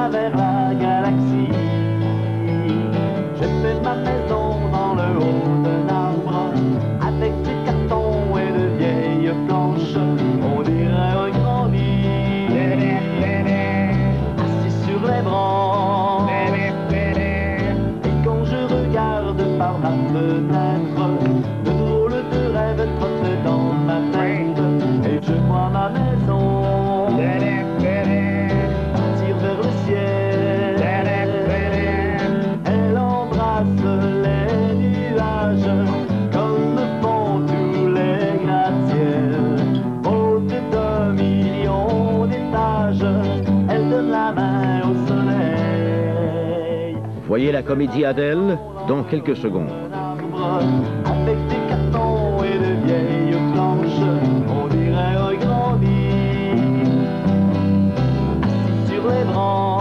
travers la galaxie. J'ai fait ma maison dans le haut d'un arbre, avec des cartons et de vieilles planches. On dirait un grand lit, assis sur les branches. Et quand je regarde par ma fenêtre, de drôles de rêves trottent dans ma tête. Et je vois ma maison partir vers le ciel. Elle embrasse les nuages comme font tous les gratte-ciels. Haute d'un million d'étages, elle donne la main au soleil. Voyez la comédie Adèle dans quelques secondes. Avec des cartons et de vieilles planches, on dirait un grand lit assis sur les branches.